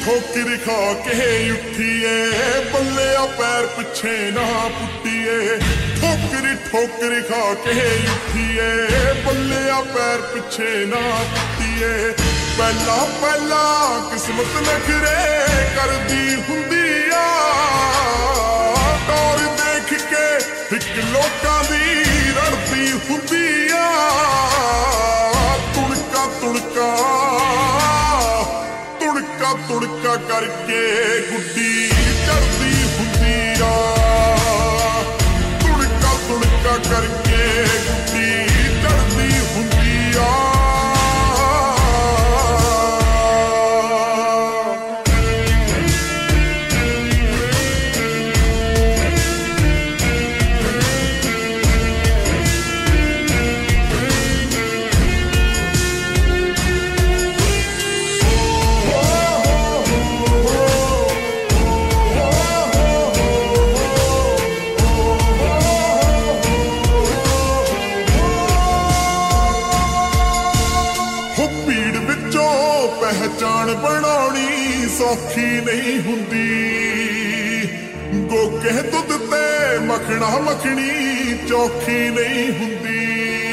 ठोकर खा के उठिए बल्लिया पैर पिछे ना पुट्टिए। ठोकर खा के उठिए बल्लिया पैर पिछे ना पुट्टिए। पहला पहला किस्मत नखरे कर दी हुंदी आ, दौड़ देख के एक लोकां दी रड़दी हुंदी आ। तुड़का तुड़का तुड़का तुड़का करके गुड्डी चढ़दी हुंदी आ। तुड़का तुड़का करके गुड्डी चढ़दी हुंदी आ। पहचान बनानी सौखी नहीं हुंदी, गोगे दुध ते मखना मखनी चौखी नहीं हुंदी।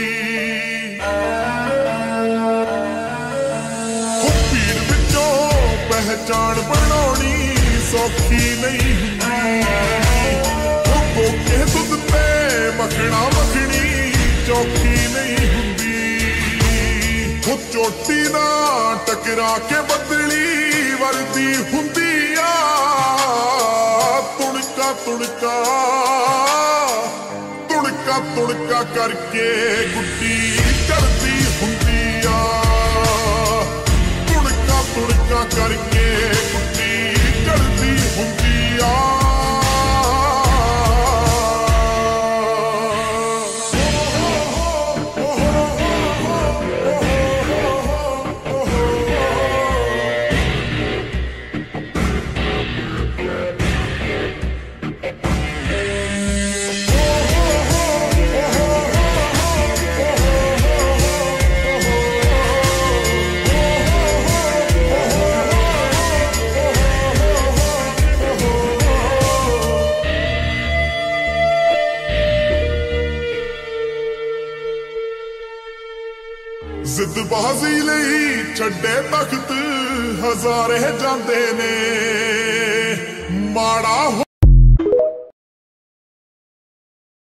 भीड़ विचों पहचान बनानी सौखी नहीं हुंदी, गोगे दुध ते मखना मखनी चौखी नहीं हुंदी। चोटी ना टकरा के बदली वर्दी हुंदी आ। तुड़का तुड़का तुड़का तुड़का करके गुड्डी चढ़दी हुंदी आ। तुड़का तुड़का करके गुड्डी चढ़दी हुंदी आ। जिदबाजी लई छड्डे तख्त हजारे जांदे ने, माड़ा